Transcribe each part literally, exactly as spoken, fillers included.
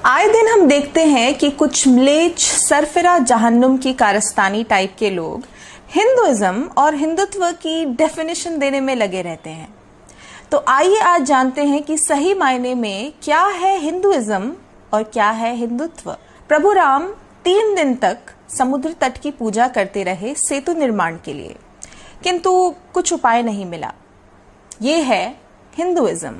आए दिन हम देखते हैं कि कुछ म्लेच्छ सरफिरा जहन्नुम की कारस्तानी टाइप के लोग हिंदुइज्म और हिंदुत्व की डेफिनेशन देने में लगे रहते हैं। तो आइए आज जानते हैं कि सही मायने में क्या है हिंदुइज्म और क्या है हिंदुत्व। प्रभु राम तीन दिन तक समुद्र तट की पूजा करते रहे सेतु निर्माण के लिए, किंतु कुछ उपाय नहीं मिला। ये है हिंदुइज्म।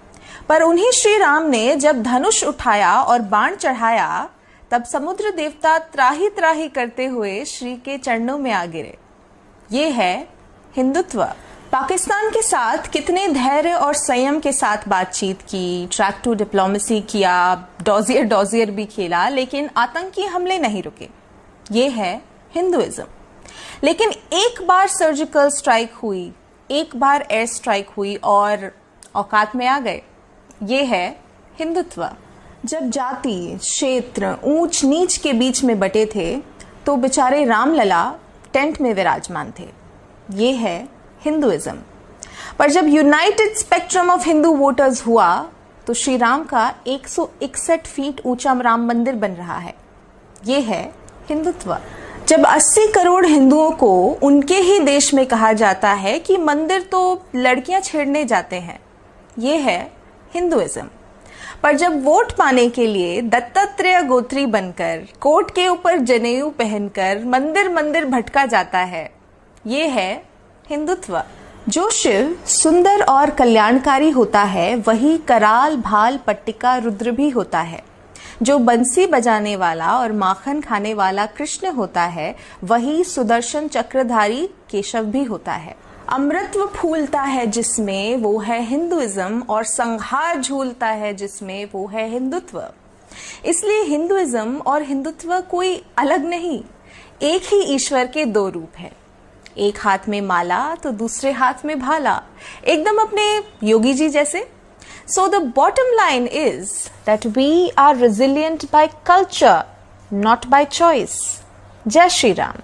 पर उन्हीं श्री राम ने जब धनुष उठाया और बाण चढ़ाया, तब समुद्र देवता त्राही त्राही करते हुए श्री के चरणों में आ गिरे। ये है हिंदुत्व। पाकिस्तान के साथ कितने धैर्य और संयम के साथ बातचीत की, ट्रैक टू डिप्लोमेसी किया, डॉजियर डॉजियर भी खेला, लेकिन आतंकी हमले नहीं रुके। ये है हिंदुइज्म। लेकिन एक बार सर्जिकल स्ट्राइक हुई, एक बार एयर स्ट्राइक हुई और औकात में आ गए। ये है हिंदुत्व। जब जाति, क्षेत्र, ऊंच नीच के बीच में बटे थे, तो बेचारे रामलला टेंट में विराजमान थे। ये है हिंदुइज्म। पर जब united spectrum of Hindu voters हुआ, तो श्री राम का एक सौ इकसठ फीट ऊंचा राम मंदिर बन रहा है। ये है हिंदुत्व। जब अस्सी करोड़ हिंदुओं को उनके ही देश में कहा जाता है कि मंदिर तो लड़कियां छेड़ने जाते हैं, ये है हिंदुइज्म। पर जब वोट पाने के लिए दत्तात्रेय गोत्री बनकर, कोट के ऊपर जनेऊ पहनकर मंदिर मंदिर भटका जाता है, ये है हिंदुत्व। जो शिव सुंदर और कल्याणकारी होता है, वही कराल, भाल, पट्टिका, रुद्र भी होता है। जो बंसी बजाने वाला और माखन खाने वाला कृष्ण होता है, वही सुदर्शन चक्रधारी केशव भी होता है। अमृतत्व फूलता है जिसमें, वो है हिंदुइज्म, और संहार झूलता है जिसमें, वो है हिंदुत्व। इसलिए हिंदुइज्म और हिंदुत्व कोई अलग नहीं, एक ही ईश्वर के दो रूप हैं। एक हाथ में माला तो दूसरे हाथ में भाला, एकदम अपने योगी जी जैसे। So the bottom line is that we are resilient by culture, not by choice. Jai Shri Ram.